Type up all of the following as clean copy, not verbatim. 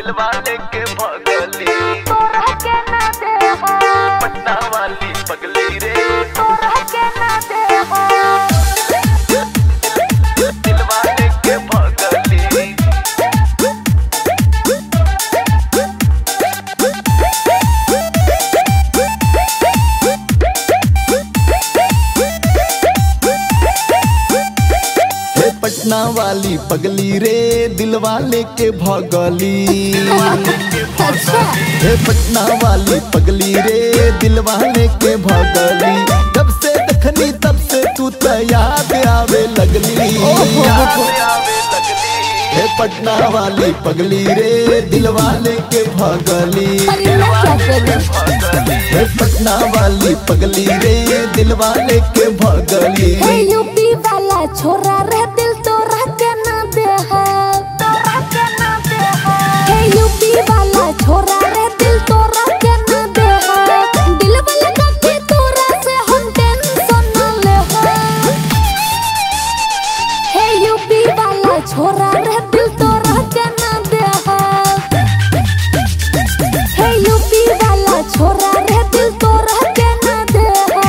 दिलवाले के भगली तोरा के ना देहो, पटना वाली पगली रे तोरा के ना देहो। दिलवाले के भगली पटना वाली पगली रे दिलवाले के भगली। अच्छा हे पटना वाली पगली रे दिलवाले के भगली। जब से देखनी तब से तू तो याद आवे लगली। हे पटना वाली पगली रे दिलवाले के भगली। अरे मैं क्या करूं? हे पटना वाली पगली रे दिलवाले के भगली। हे यूपी वाला छोरा रे दिल तोरा के ना देहो, तोरा के ना देहो। हे यूपी वाला छोरा रे दिल तोरा के ना देहो। दिल वाला के तोरा से हम टेंशन ना लेहो। हे यूपी वाला छोरा रे दिल तोरा के ना देहो। हे यूपी वाला छोरा रे दिल तोरा के ना देहो।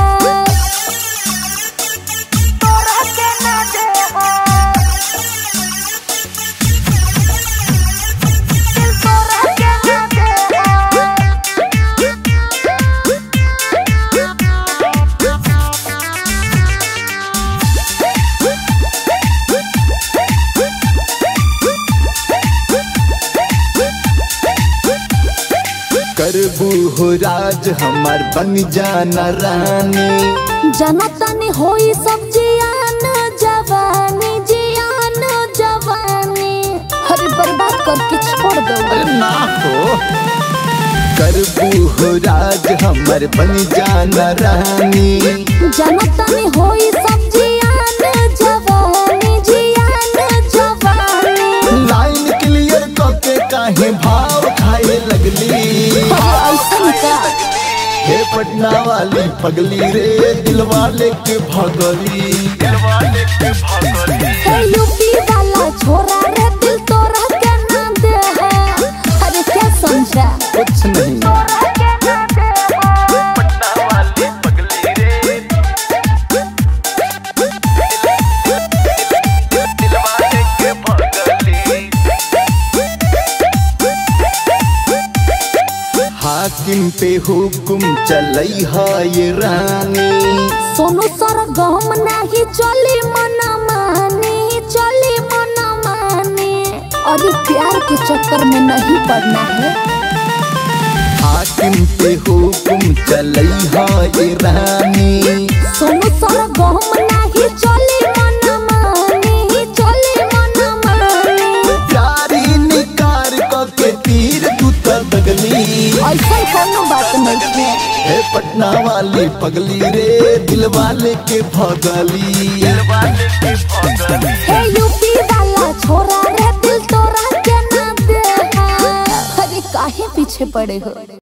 तोरा के ना देहो। दिल तोरा के ना देहो। करबू हो राज हमार बन जाना रानी। जनतनी होई सब जियान जवानी, जियान जवानी। अरे बर्बाद करके छोड़ दो। अरे ना हो करबू हो राज हमार बन जाना रानी। जनतनी होई सब जियान जवानी, जियान जवानी। लाइन क्लियर करके काहे भाव खाए लगली। ऐसा का हे पटना वाली पगली रे दिलवाले के भगली। दिलवाले के भगली हे यूपी वाला छोरा रे दिल तोरा के ना देहो। अरे क्या समझा? कुछ नहीं तोरा के ना देहो। पटना वाली पगली रे दिलवाले के भगली। हाकिम पे हुकुम चलई है ये रानी। सोनू सर गम नहीं चली मन मानी, चली मन मानी। अरे प्यार के चक्कर में नहीं पड़ना है। हाकिम पे हुकुम चलई है ये रानी। सोनू सर गम नहीं चली मन मानी, चली मन मानी। प्यारी निकार के तीर तू तो दगली। ऐसा कोनो बात नहीं है। हे पटना वाली पगली रे दिलवाले के भगली। दिलवाले के भगली हे यूपी वाला छोरा रे दिल तोरा के ना देहो। अरे काहे पीछे पड़े हो?